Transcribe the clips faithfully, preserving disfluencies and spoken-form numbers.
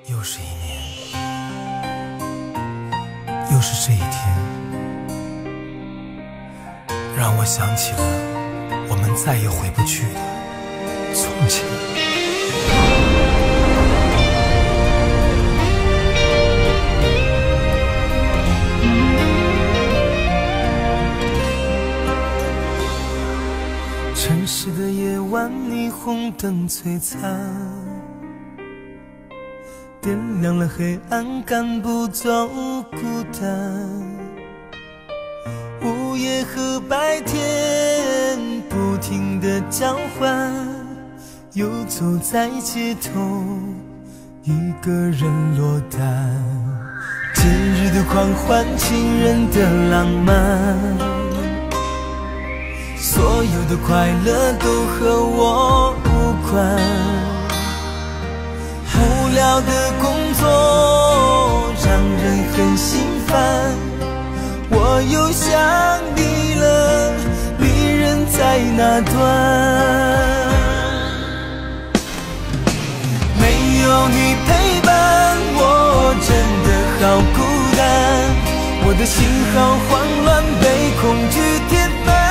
又是一年，又是这一天，让我想起了我们再也回不去的从前。城市的夜晚，霓虹灯璀璨，点亮了黑暗，赶不走孤单。午夜和白天不停地交换，游走在街头，一个人落单。节日的狂欢，情人的浪漫，所有的快乐都和我无关。无聊的工作让人很心烦，我又想你了，离人在那端。没有你陪伴，我真的好孤单，我的心好慌乱，被恐惧填满。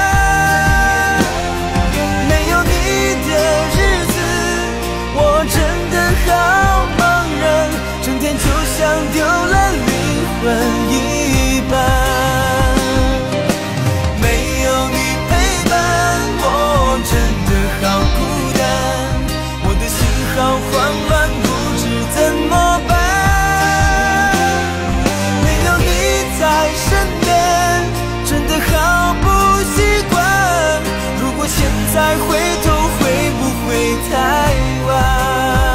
没有你的日子，我真的好茫然，整天就像丢了灵魂一般。没有你陪伴，我真的好孤单，我的心好慌乱，不知怎么办。没有你在身边，真的好不习惯，如果现在回头会不会太晚？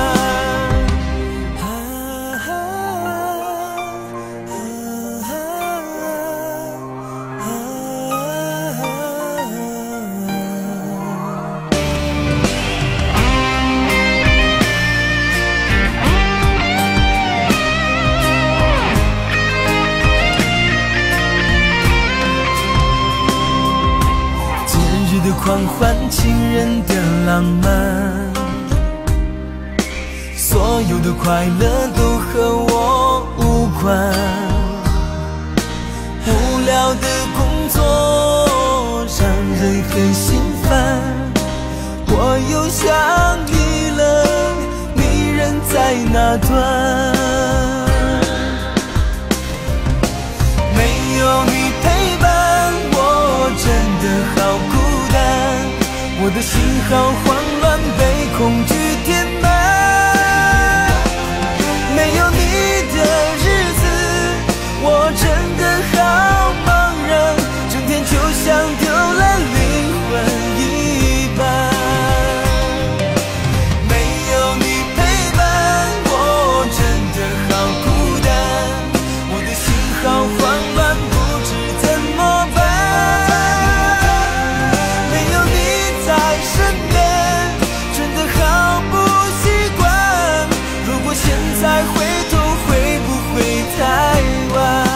的狂欢，情人的浪漫，所有的快乐都和我无关。无聊的工作让人很心烦，我又想你了，你人在哪端？没有你陪伴，我真的好孤单，我的心好慌乱，被恐惧填满。没有你的日子，我真的好茫然，整天就像丢了灵魂一般。没有你陪伴，我真的好孤单，我的心好慌乱，不知怎么办。再回头会不会太晚？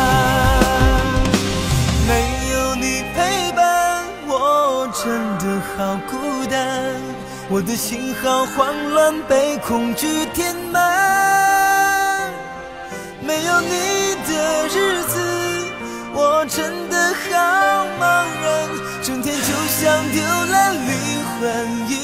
没有你陪伴，我真的好孤单，我的心好慌乱，被恐惧填满。没有你的日子，我真的好茫然，整天就像丢了灵魂一